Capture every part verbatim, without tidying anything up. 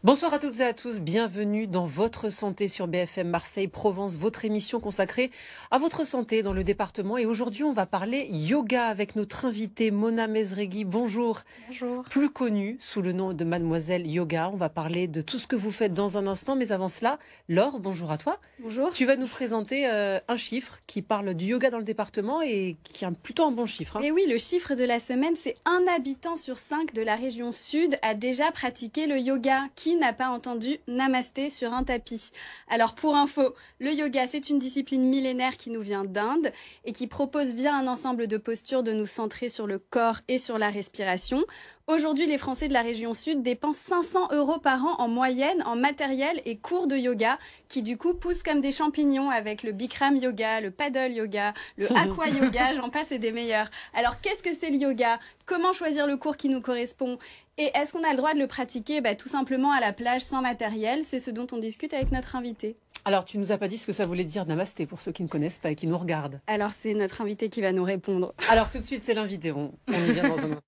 Bonsoir à toutes et à tous, bienvenue dans Votre Santé sur B F M Marseille Provence, votre émission consacrée à votre santé dans le département. Et aujourd'hui, on va parler yoga avec notre invitée Mona Mesregui. Bonjour. Bonjour. Plus connue sous le nom de Mademoiselle Yoga. On va parler de tout ce que vous faites dans un instant. Mais avant cela, Laure, bonjour à toi. Bonjour. Tu vas nous présenter euh, un chiffre qui parle du yoga dans le département et qui est plutôt un bon chiffre. Hein. Et oui, le chiffre de la semaine, c'est un habitant sur cinq de la région sud a déjà pratiqué le yoga. Qui n'a pas entendu namasté sur un tapis? Alors pour info, le yoga, c'est une discipline millénaire qui nous vient d'Inde et qui propose via un ensemble de postures de nous centrer sur le corps et sur la respiration. Aujourd'hui, les Français de la région sud dépensent cinq cents euros par an en moyenne en matériel et cours de yoga qui du coup poussent comme des champignons avec le Bikram yoga, le paddle yoga, le aqua yoga, j'en passe et des meilleurs. Alors qu'est-ce que c'est le yoga? Comment choisir le cours qui nous correspond? Et est-ce qu'on a le droit de le pratiquer bah, tout simplement à la plage sans matériel? C'est ce dont on discute avec notre invité. Alors, tu nous as pas dit ce que ça voulait dire namasté pour ceux qui ne connaissent pas et qui nous regardent. Alors c'est notre invité qui va nous répondre. Alors tout de suite, c'est l'invité, on, on y vient dans un instant.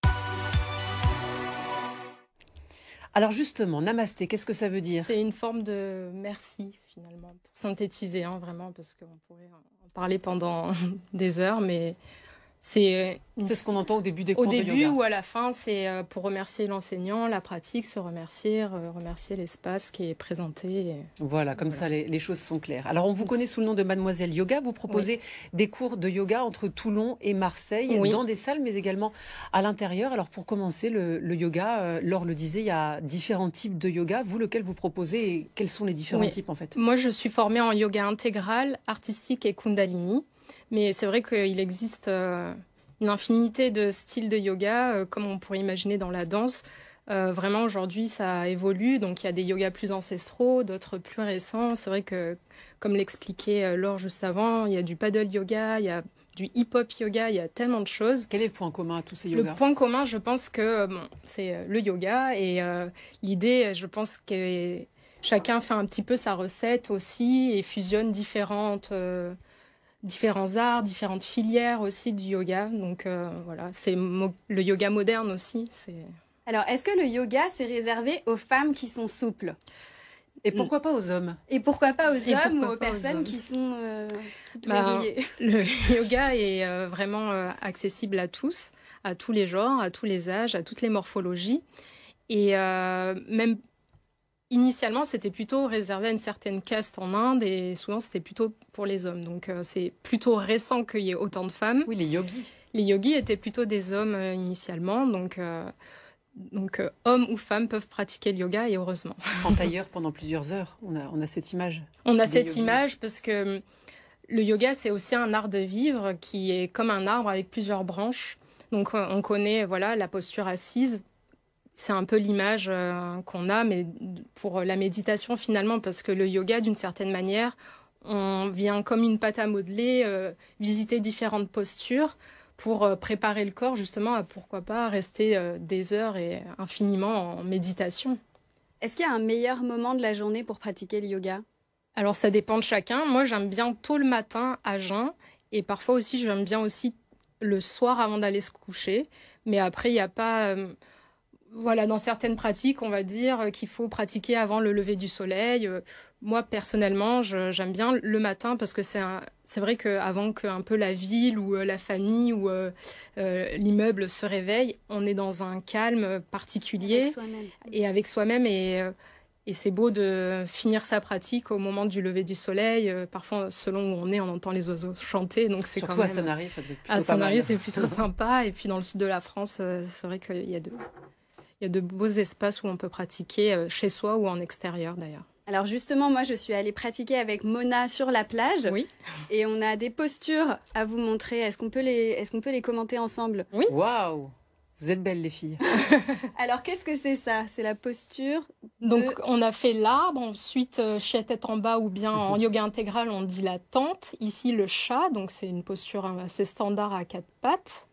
Alors justement, namasté, qu'est-ce que ça veut dire? C'est une forme de merci finalement, pour synthétiser hein, vraiment, parce qu'on pourrait en parler pendant des heures, mais c'est... Une... C'est ce qu'on entend au début des cours au de yoga. Au début ou à la fin, c'est pour remercier l'enseignant, la pratique, se remercier, remercier l'espace qui est présenté. Voilà, comme voilà. ça les, les choses sont claires. Alors on vous connaît sous le nom de Mademoiselle Yoga, vous proposez oui. des cours de yoga entre Toulon et Marseille, oui. dans des salles mais également à l'intérieur. Alors pour commencer, le, le yoga, euh, Laure le disait, il y a différents types de yoga. Vous, lequel vous proposez et quels sont les différents oui. types en fait? Moi je suis formée en yoga intégral, artistique et Kundalini, mais c'est vrai qu'il existe... Euh... une infinité de styles de yoga, euh, comme on pourrait imaginer dans la danse. Euh, vraiment, aujourd'hui, ça évolue. Donc, il y a des yogas plus ancestraux, d'autres plus récents. C'est vrai que, comme l'expliquait euh, Laure juste avant, il y a du paddle yoga, il y a du hip-hop yoga, il y a tellement de choses. Quel est le point commun à tous ces yogas? Le point commun, je pense que bon, c'est le yoga. Et euh, l'idée, je pense que chacun fait un petit peu sa recette aussi et fusionne différentes... Euh, différents arts, différentes filières aussi du yoga. Donc euh, voilà, c'est mo- le yoga moderne aussi. C'est... Alors, est-ce que le yoga, c'est réservé aux femmes qui sont souples? Et pourquoi pas aux hommes? Et pourquoi pas aux Et hommes ou aux aux personnes hommes. qui sont euh, toutes bah, verrouillées? Le yoga est euh, vraiment euh, accessible à tous, à tous les genres, à tous les âges, à toutes les morphologies. Et euh, même initialement, c'était plutôt réservé à une certaine caste en Inde et souvent, c'était plutôt pour les hommes. Donc, euh, c'est plutôt récent qu'il y ait autant de femmes. Oui, les yogis. Les yogis étaient plutôt des hommes euh, initialement. Donc, euh, donc euh, hommes ou femmes peuvent pratiquer le yoga et heureusement. En tailleur pendant plusieurs heures, on a, on a cette image. On a cette yogis. image parce que le yoga, c'est aussi un art de vivre qui est comme un arbre avec plusieurs branches. Donc, on connaît voilà, la posture assise. C'est un peu l'image euh, qu'on a, mais pour la méditation finalement, parce que le yoga, d'une certaine manière, on vient comme une pâte à modeler, euh, visiter différentes postures pour euh, préparer le corps justement à pourquoi pas rester euh, des heures et infiniment en méditation. Est-ce qu'il y a un meilleur moment de la journée pour pratiquer le yoga? Alors ça dépend de chacun. Moi, j'aime bien tôt le matin à jeun et parfois aussi, j'aime bien aussi le soir avant d'aller se coucher. Mais après, il n'y a pas... Euh, Voilà, dans certaines pratiques, on va dire qu'il faut pratiquer avant le lever du soleil. Moi, personnellement, je, j'aime bien le matin parce que c'est, un, c'est vrai qu'avant qu'un peu la ville ou la famille ou euh, euh, l'immeuble se réveille, on est dans un calme particulier. Avec soi-même. Et avec soi-même. Et, et c'est beau de finir sa pratique au moment du lever du soleil. Parfois, selon où on est, on entend les oiseaux chanter. Donc c'est Surtout quand même... à Sanary, ça doit être plutôt à pas Sanary, mal. c'est plutôt sympa. Et puis dans le sud de la France, c'est vrai qu'il y a de... Il y a de beaux espaces où on peut pratiquer euh, chez soi ou en extérieur d'ailleurs. Alors justement, moi je suis allée pratiquer avec Mona sur la plage. Oui. Et on a des postures à vous montrer. Est-ce qu'on peut les, est-ce qu'on peut les commenter ensemble? Oui. Waouh! Vous êtes belles les filles. Alors qu'est-ce que c'est ça? C'est la posture de... Donc on a fait l'arbre, ensuite euh, chien tête en bas ou bien en yoga intégral on dit la tente. Ici le chat, donc c'est une posture assez standard à quatre pattes.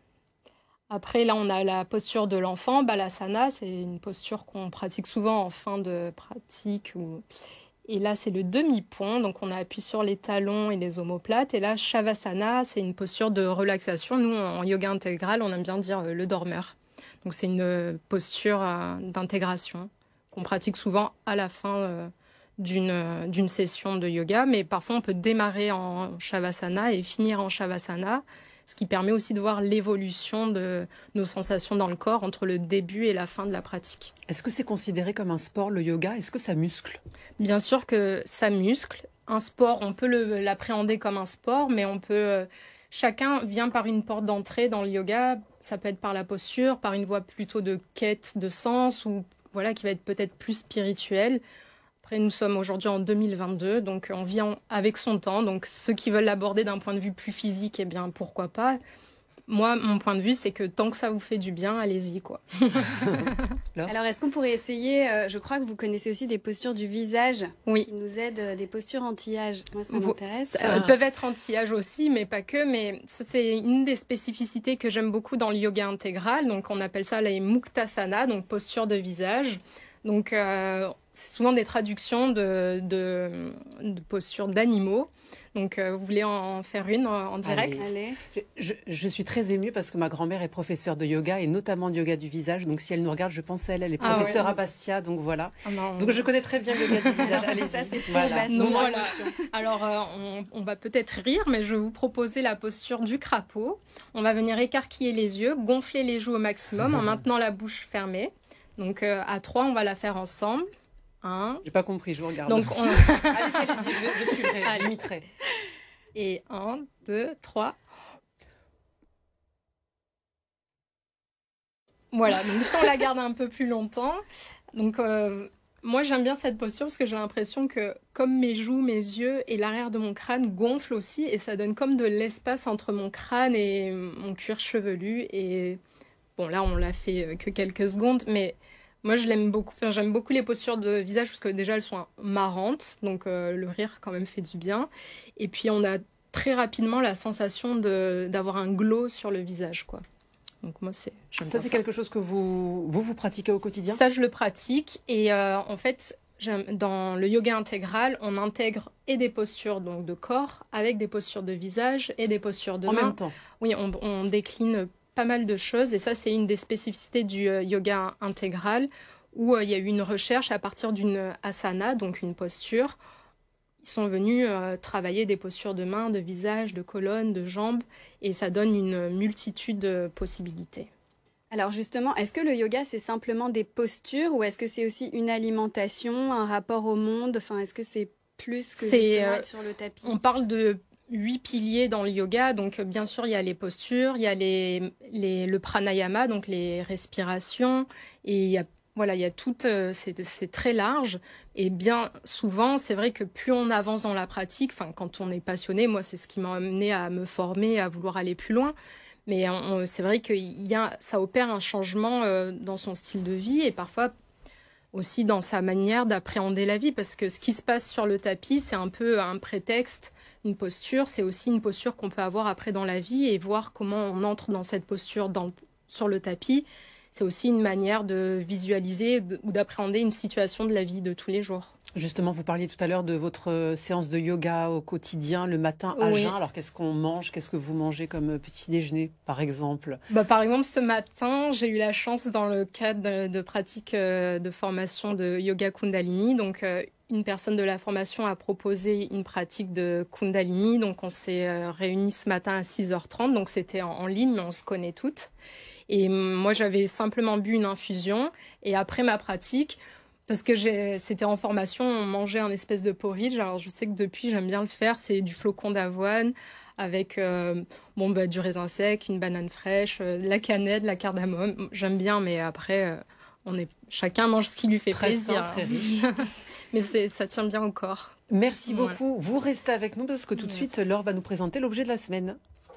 Après, là, on a la posture de l'enfant, Balasana, c'est une posture qu'on pratique souvent en fin de pratique. Ou... Et là, c'est le demi-pont, donc on appuie sur les talons et les omoplates. Et là, Shavasana, c'est une posture de relaxation. Nous, en yoga intégral, on aime bien dire le dormeur. Donc c'est une posture d'intégration qu'on pratique souvent à la fin euh, d'une, d'une session de yoga. Mais parfois, on peut démarrer en Shavasana et finir en Shavasana, ce qui permet aussi de voir l'évolution de nos sensations dans le corps entre le début et la fin de la pratique. Est-ce que c'est considéré comme un sport, le yoga? Est-ce que ça muscle? Bien sûr que ça muscle. Un sport, on peut le, l'appréhender comme un sport, mais on peut... Euh, chacun vient par une porte d'entrée dans le yoga. Ça peut être par la posture, par une voie plutôt de quête de sens, ou voilà, qui va être peut-être plus spirituelle. Après, nous sommes aujourd'hui en deux mille vingt-deux, donc on vit en, avec son temps. Donc ceux qui veulent l'aborder d'un point de vue plus physique, eh bien pourquoi pas. Moi, mon point de vue, c'est que tant que ça vous fait du bien, allez-y, quoi. Alors, est-ce qu'on pourrait essayer, euh, je crois que vous connaissez aussi des postures du visage oui. qui nous aident, euh, des postures anti-âge. Moi, ça vous, m'intéresse. Euh, ah. Elles peuvent être anti-âge aussi, mais pas que. Mais ça, c'est une des spécificités que j'aime beaucoup dans le yoga intégral. Donc, on appelle ça les muktasana, donc posture de visage. Donc, euh, c'est souvent des traductions de, de, de postures d'animaux. Donc, euh, vous voulez en faire une en, en direct? Allez. Allez. Je, je suis très émue parce que ma grand-mère est professeure de yoga et notamment de yoga du visage. Donc, si elle nous regarde, je pense à elle. Elle est professeure ah ouais. à Bastia, donc voilà. Ah non, donc, je connais très bien le yoga du visage. Allez, ça, c'est pour voilà. Bastia. Donc, voilà. Alors, euh, on, on va peut-être rire, mais je vais vous proposer la posture du crapaud. On va venir écarquiller les yeux, gonfler les joues au maximum en maintenant la bouche fermée. Donc, euh, à trois, on va la faire ensemble. Un. J'ai pas compris, je vous regarde. Donc, on... allez, allez-y, je, je suivrai, j'imiterai. Et un, deux, trois. Voilà, donc si on la garde un peu plus longtemps. Donc, euh, moi, j'aime bien cette posture parce que j'ai l'impression que, comme mes joues, mes yeux et l'arrière de mon crâne gonflent aussi, et ça donne comme de l'espace entre mon crâne et mon cuir chevelu. Et bon, là, on l'a fait que quelques secondes, mais... Moi, je l'aime beaucoup. Enfin, j'aime beaucoup les postures de visage parce que déjà, elles sont marrantes. Donc, euh, le rire, quand même, fait du bien. Et puis, on a très rapidement la sensation de, d'avoir un glow sur le visage, quoi. Donc, moi, c'est... Ça, c'est ça. quelque chose que vous, vous, vous pratiquez au quotidien? Ça, je le pratique. Et euh, en fait, j'aime, dans le yoga intégral, on intègre et des postures donc, de corps avec des postures de visage et des postures de main. main. En même temps? Oui, on, on décline pas mal de choses et ça c'est une des spécificités du euh, yoga intégral où euh, il y a eu une recherche à partir d'une asana, donc une posture. Ils sont venus euh, travailler des postures de main, de visage, de colonne, de jambes et ça donne une multitude de possibilités. Alors justement, est-ce que le yoga c'est simplement des postures ou est-ce que c'est aussi une alimentation, un rapport au monde? Enfin, est-ce que c'est plus que c'est, justement euh, être sur le tapis? On parle de huit piliers dans le yoga, donc bien sûr il y a les postures, il y a les, les, le pranayama, donc les respirations, et il y a, voilà, il y a tout, euh, c'est, c'est très large, et bien souvent c'est vrai que plus on avance dans la pratique, enfin quand on est passionné, moi c'est ce qui m'a amené à me former, à vouloir aller plus loin, mais on, on, c'est vrai que y a, ça opère un changement euh, dans son style de vie, et parfois aussi dans sa manière d'appréhender la vie, parce que ce qui se passe sur le tapis, c'est un peu un prétexte, une posture, c'est aussi une posture qu'on peut avoir après dans la vie et voir comment on entre dans cette posture dans, sur le tapis. C'est aussi une manière de visualiser de, ou d'appréhender une situation de la vie de tous les jours. Justement, vous parliez tout à l'heure de votre séance de yoga au quotidien, le matin à oui. jeun. Alors, qu'est-ce qu'on mange? Qu'est-ce que vous mangez comme petit déjeuner, par exemple? Bah, par exemple, ce matin, j'ai eu la chance, dans le cadre de, de pratique euh, de formation de yoga Kundalini, donc euh, une personne de la formation a proposé une pratique de Kundalini. Donc, on s'est euh, réunis ce matin à six heures trente. Donc, c'était en, en ligne, mais on se connaît toutes. Et moi, j'avais simplement bu une infusion. Et après ma pratique... Parce que j'ai, c'était en formation, on mangeait un espèce de porridge. Alors, je sais que depuis, j'aime bien le faire. C'est du flocon d'avoine avec euh, bon, bah, du raisin sec, une banane fraîche, euh, de la cannelle, de la cardamome. J'aime bien, mais après, euh, on est, chacun mange ce qui lui fait très plaisir. Sain, très riche. Mais c'est, ça tient bien au corps. Merci voilà. beaucoup. Vous restez avec nous parce que tout Merci. de suite, Laure va nous présenter l'objet de la semaine.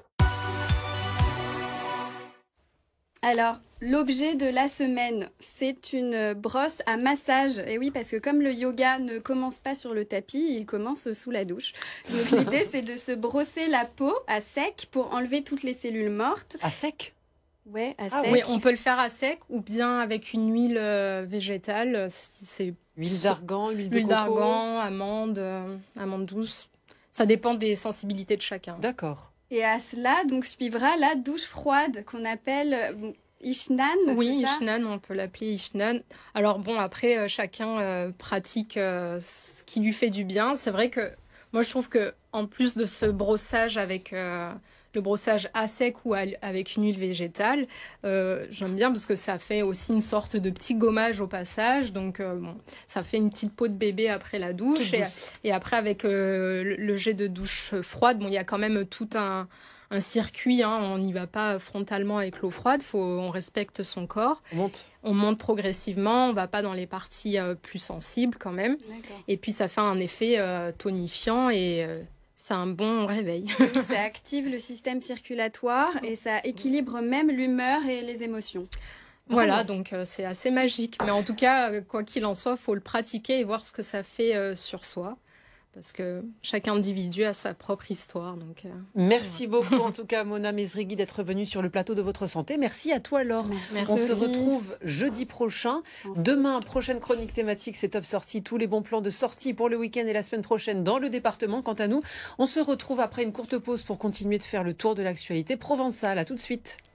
Alors, l'objet de la semaine, c'est une brosse à massage. Et oui, parce que comme le yoga ne commence pas sur le tapis, il commence sous la douche. Donc l'idée, c'est de se brosser la peau à sec pour enlever toutes les cellules mortes. À sec ? Ouais, à ah, sec. Oui, on peut le faire à sec ou bien avec une huile euh, végétale. C'est huile d'argan, huile de huile coco. d'argan, amande, euh, amande douce. Ça dépend des sensibilités de chacun. D'accord. Et à cela, donc, suivra la douche froide qu'on appelle... Ishnan. Oui, Ishnan, on peut l'appeler Ishnan. Alors bon, après, euh, chacun euh, pratique euh, ce qui lui fait du bien. C'est vrai que moi, je trouve que en plus de ce brossage avec euh, le brossage à sec ou à, avec une huile végétale, euh, j'aime bien parce que ça fait aussi une sorte de petit gommage au passage. Donc, euh, bon, ça fait une petite peau de bébé après la douche. Et, et après, avec euh, le, le jet de douche froide, bon, il y a quand même tout un... un circuit, hein, on n'y va pas frontalement avec l'eau froide, faut, on respecte son corps. On monte. On monte progressivement, on ne va pas dans les parties euh, plus sensibles quand même. Et puis ça fait un effet euh, tonifiant et euh, c'est un bon réveil. Ça active le système circulatoire et ça équilibre même l'humeur et les émotions. Voilà, donc euh, c'est assez magique. Mais en tout cas, euh, quoi qu'il en soit, il faut le pratiquer et voir ce que ça fait euh, sur soi. Parce que chaque individu a sa propre histoire. Donc, euh, Merci voilà. beaucoup, en tout cas, Mona Mesrigui, d'être venue sur le plateau de Votre Santé. Merci à toi, Laure. Merci. On se retrouve jeudi prochain. Demain, prochaine chronique thématique, c'est Top Sortie. Tous les bons plans de sortie pour le week-end et la semaine prochaine dans le département. Quant à nous, on se retrouve après une courte pause pour continuer de faire le tour de l'actualité provençale. À tout de suite.